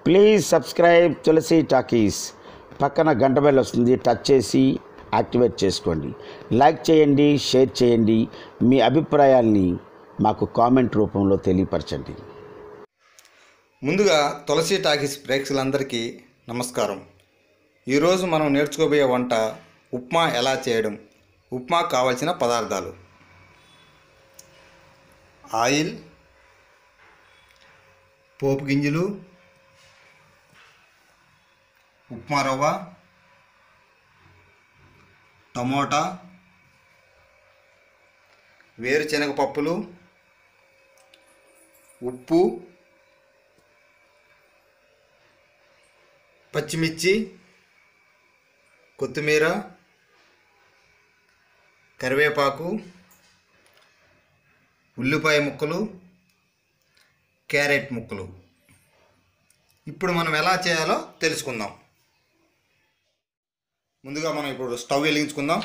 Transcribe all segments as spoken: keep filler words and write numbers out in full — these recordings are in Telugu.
Please subscribe Tulasi talkies. పక్కన గంట బెల్ వస్తుంది, టచ్ చేసి యాక్టివేట్ చేసుకోండి. లైక్ చేయండి, షేర్ చేయండి. మీ అభిప్రాయాల్ని మాకు కామెంట్ రూపంలో తెలియపరచండి. ముందుగా తులసి టాకీస్ ప్రేక్షకులందరికీ నమస్కారం. ఈరోజు మనం నేర్చుకోబోయే వంట ఉప్మా ఎలా చేయడం. ఉప్మా కావాల్సిన పదార్థాలు: ఆయిల్, పోపు గింజలు, ఉప్మా రవ్వ, టమోటా, వేరుశనగ పప్పులు, ఉప్పు, పచ్చిమిర్చి, కొత్తిమీర, కరివేపాకు, ఉల్లిపాయ ముక్కలు, క్యారెట్ ముక్కలు. ఇప్పుడు మనం ఎలా చేయాలో తెలుసుకుందాం. ముందుగా మనం ఇప్పుడు స్టవ్ వెలిగించుకుందాం.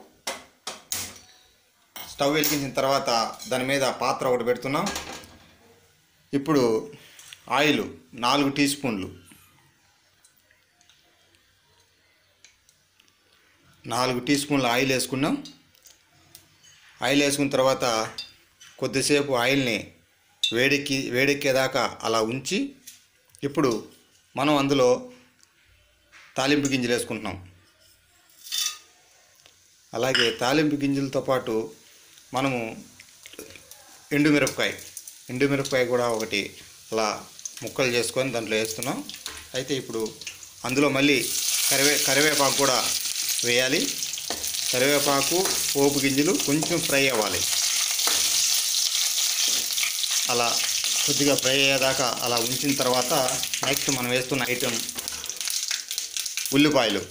స్టవ్ వెలిగించిన తర్వాత దాని మీద పాత్ర ఒకటి పెడుతున్నాం. ఇప్పుడు ఆయిల్ నాలుగు టీ స్పూన్లు నాలుగు టీ స్పూన్ల ఆయిల్ వేసుకున్నాం. ఆయిల్ వేసుకున్న తర్వాత కొద్దిసేపు ఆయిల్ని వేడెక్కి వేడెక్కేదాకా అలా ఉంచి ఇప్పుడు మనం అందులో తాలింపు గింజలు వేసుకుంటున్నాం. అలాగే తాలింపు గింజలతో పాటు మనము ఎండుమిరపకాయ ఎండుమిరపకాయ కూడా ఒకటి అలా ముక్కలు చేసుకొని దాంట్లో వేస్తున్నాం. అయితే ఇప్పుడు అందులో మళ్ళీ కరివే కరివేపాకు కూడా వేయాలి. కరివేపాకు, పోపు గింజలు కొంచెం ఫ్రై అవ్వాలి. అలా కొద్దిగా ఫ్రై అయ్యేదాకా అలా ఉంచిన తర్వాత నెక్స్ట్ మనం వేస్తున్న ఐటెం ఉల్లిపాయలు.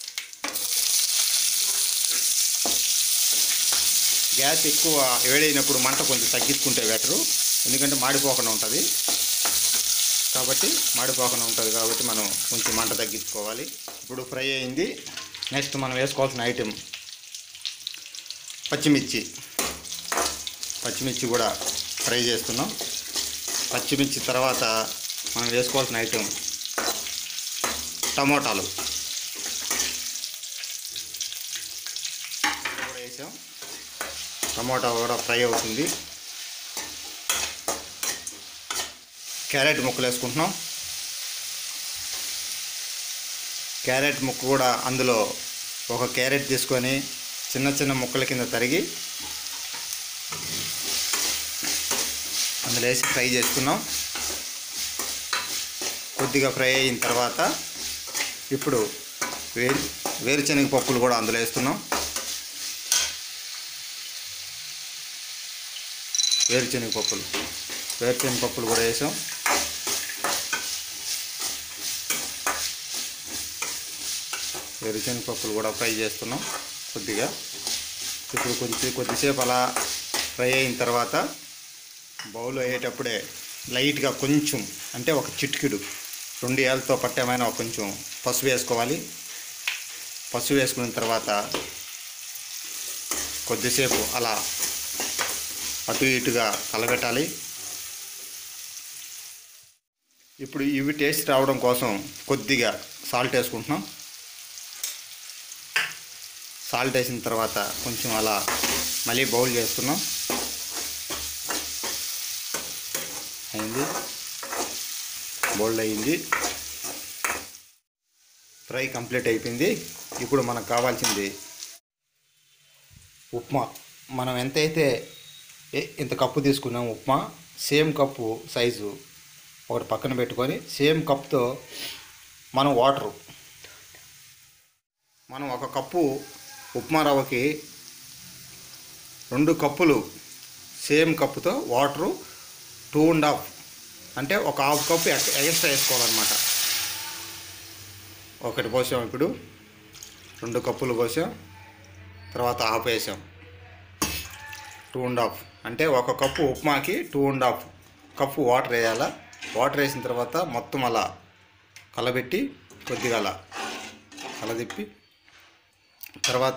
గ్యాస్ ఎక్కువ వేడైనప్పుడు మంట కొంచెం తగ్గించుకుంటే బెటరు, ఎందుకంటే మాడిపోకుండా ఉంటుంది కాబట్టి మాడిపోకుండా ఉంటుంది కాబట్టి మనం కొంచెం మంట తగ్గించుకోవాలి. ఇప్పుడు ఫ్రై అయింది. నెక్స్ట్ మనం వేసుకోవాల్సిన ఐటెం పచ్చిమిర్చి. పచ్చిమిర్చి కూడా ఫ్రై చేస్తున్నాం. పచ్చిమిర్చి తర్వాత మనం వేసుకోవాల్సిన ఐటెం టమోటాలు కూడా వేసాం. టమోటా కూడా ఫ్రై అవుతుంది. క్యారెట్ ముక్కలు వేసుకుంటున్నాం. క్యారెట్ ముక్క కూడా అందులో ఒక క్యారెట్ తీసుకొని చిన్న చిన్న ముక్కల కింద తరిగి అందులో వేసి ఫ్రై చేసుకున్నాం. కొద్దిగా ఫ్రై అయిన తర్వాత ఇప్పుడు వేరు వేరుశనగ పప్పులు కూడా అందులో వేస్తున్నాం. వేరుశనగ పప్పులు వేరుశనగ పప్పులు కూడా వేసాం. వేరుశనగ పప్పులు కూడా ఫ్రై చేస్తున్నాం కొద్దిగా. ఇప్పుడు కొంచెం కొద్దిసేపు అలా ఫ్రై అయిన తర్వాత బౌల్ అయ్యేటప్పుడే లైట్గా కొంచెం అంటే ఒక చిటికెడు రెండు ఏళ్ళతో పట్టేమైనా కొంచెం పసుపు వేసుకోవాలి. పసుపు వేసుకున్న తర్వాత కొద్దిసేపు అలా అటు ఇటుగా కలబెట్టాలి. ఇప్పుడు ఇవి టేస్ట్ రావడం కోసం కొద్దిగా సాల్ట్ వేసుకుంటున్నాం. సాల్ట్ వేసిన తర్వాత కొంచెం అలా మళ్ళీ బౌల్ చేస్తున్నాం. అయింది, బౌల్ అయింది, ఫ్రై కంప్లీట్ అయిపోయింది. ఇప్పుడు మనకు కావాల్సింది ఉప్మా. మనం ఎంతైతే ఇంత కప్పు తీసుకున్నాం ఉప్మా, సేమ్ కప్పు సైజు ఒకటి పక్కన పెట్టుకొని సేమ్ కప్తో మనం వాటరు మనం ఒక కప్పు ఉప్మా రవ్వకి రెండు కప్పులు సేమ్ కప్పుతో వాటరు టూ అండ్ హాఫ్ అంటే ఒక హాఫ్ కప్పు ఎక్స్ట్రా వేసుకోవాలన్నమాట. ఒకటి పోసాం, ఇప్పుడు రెండు కప్పులు పోసాం, తర్వాత హాఫ్ వేసాం. టూ అండ్ హాఫ్ అంటే ఒక కప్పు ఉప్మాకి two and half cup water వేయాలా. వాటర్ వేసిన తర్వాత మొత్తం అలా కలబెట్టి కొద్దిగా అలా కలదిప్పి తర్వాత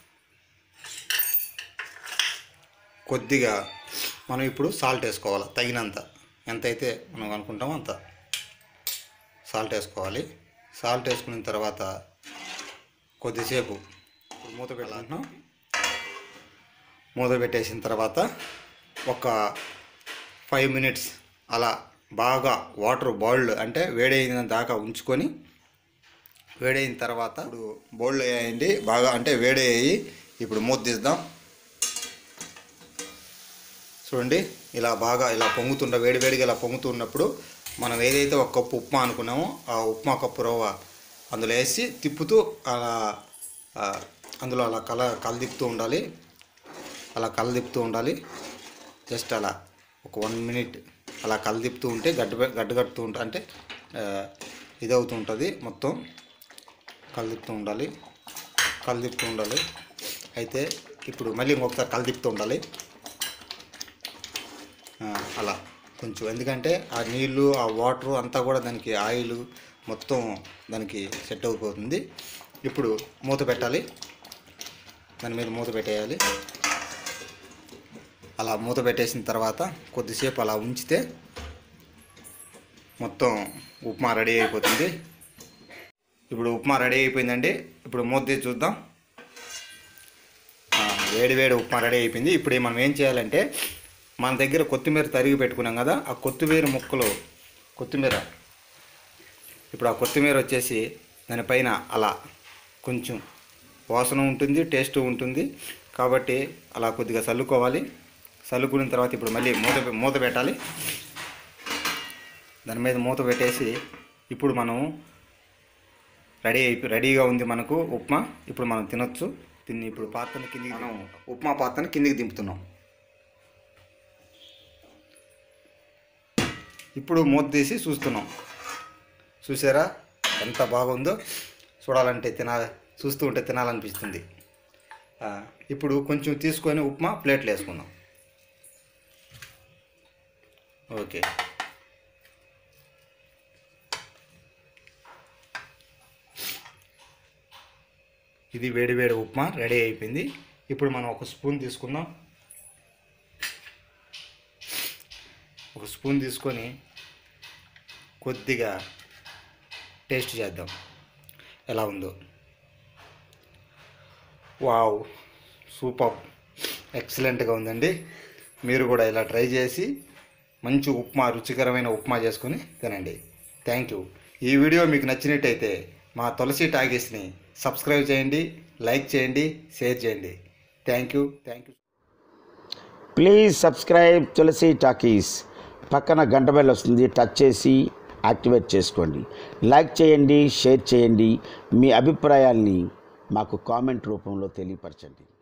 కొద్దిగా మనం ఇప్పుడు సాల్ట్ వేసుకోవాలి తగినంత, ఎంతైతే మనం అనుకుంటామో అంత సాల్ట్ వేసుకోవాలి. సాల్ట్ వేసుకున్న తర్వాత కొద్దిసేపు మూత పెట్టాలంటున్నాం. మూత పెట్టేసిన తర్వాత ఒక ఫైవ్ మినిట్స్ అలా బాగా వాటర్ బాయిల్డ్ అంటే వేడైన దాకా ఉంచుకొని, వేడైన తర్వాత ఇప్పుడు బౌల్ వేయండి బాగా, అంటే వేడయ్యి. ఇప్పుడు మూత తీద్దాం. చూడండి, ఇలా బాగా ఇలా పొంగుతుండ వేడివేడిగా ఇలా పొంగుతున్నప్పుడు మనం ఏదైతే ఒక కప్పు ఉప్మా అనుకున్నామో ఆ ఉప్మా కప్పు రవ్వ అందులో వేసి తిప్పుతూ అలా అందులో అలా కల కలదిప్పుతూ ఉండాలి. అలా కలదిప్పుతూ ఉండాలి. జస్ట్ అలా ఒక వన్ మినిట్ అలా కలదిప్పుతూ ఉంటే గడ్డ గడ్డ కట్టుతూ ఉంటా అంటే ఇది అవుతూ ఉంటుంది. మొత్తం కలదిప్పుతూ ఉండాలి కలదిప్పుతూ ఉండాలి అయితే ఇప్పుడు మళ్ళీ ఇంకొకసారి కలదిప్పుతూ ఉండాలి. అలా కొంచెం, ఎందుకంటే ఆ నీళ్ళు ఆ వాటరు అంతా కూడా దానికి ఆయిల్ మొత్తం దానికి సెట్ అయిపోతుంది. ఇప్పుడు మూత పెట్టాలి. దాని మీద మూత పెట్టేయాలి. అలా మూత పెట్టేసిన తర్వాత కొద్దిసేపు అలా ఉంచితే మొత్తం ఉప్మా రెడీ అయిపోతుంది. ఇప్పుడు ఉప్మా రెడీ అయిపోయిందండి. ఇప్పుడు మూత తీసి చూద్దాం. వేడి వేడి ఉప్మా రెడీ అయిపోయింది. ఇప్పుడు మనం ఏం చేయాలంటే, మన దగ్గర కొత్తిమీర తరిగి పెట్టుకున్నాం కదా, ఆ కొత్తిమీర ముక్కలు కొత్తిమీర ఇప్పుడు ఆ కొత్తిమీర వచ్చేసి దానిపైన అలా కొంచెం వాసన ఉంటుంది, టేస్ట్ ఉంటుంది కాబట్టి అలా కొద్దిగా చల్లుకోవాలి. చల్లుకున్న తర్వాత ఇప్పుడు మళ్ళీ మూత మూత పెట్టాలి. దాని మీద మూత పెట్టేసి ఇప్పుడు మనం రెడీ అయిపో రెడీగా ఉంది మనకు ఉప్మా. ఇప్పుడు మనం తినొచ్చు. తిని ఇప్పుడు పాత్రని కిందికి మనం ఉప్మా పాత్రని కిందికి దింపుతున్నాం. ఇప్పుడు మూత తీసి చూస్తున్నాం. చూసారా ఎంత బాగుందో, చూడాలంటే తినా చూస్తూ ఉంటే తినాలనిపిస్తుంది. ఇప్పుడు కొంచెం తీసుకొని ఉప్మా ప్లేట్లు వేసుకుందాం. ఓకే, ఇది వేడి వేడి ఉప్మా రెడీ అయిపోయింది. ఇప్పుడు మనం ఒక స్పూన్ తీసుకుందాం. ఒక స్పూన్ తీసుకొని కొద్దిగా టేస్ట్ చేద్దాం ఎలా ఉందో. వావ్, సూపర్, ఎక్సలెంట్గా ఉందండి. మీరు కూడా ఇలా ట్రై చేసి మంచి ఉప్మా, రుచికరమైన ఉప్మా చేసుకొని తినండి. Thank you. ఈ వీడియో మీకు నచ్చినట్టయితే మా తులసి టాకీస్ని సబ్స్క్రైబ్ చేయండి, లైక్ చేయండి, షేర్ చేయండి. Thank you thank you. Please subscribe Tulasi talkies. పక్కన గంట బెల్ వస్తుంది, టచ్ చేసి యాక్టివేట్ చేసుకోండి. లైక్ చేయండి, షేర్ చేయండి. మీ అభిప్రాయాల్ని మాకు కామెంట్ రూపంలో తెలియపరచండి.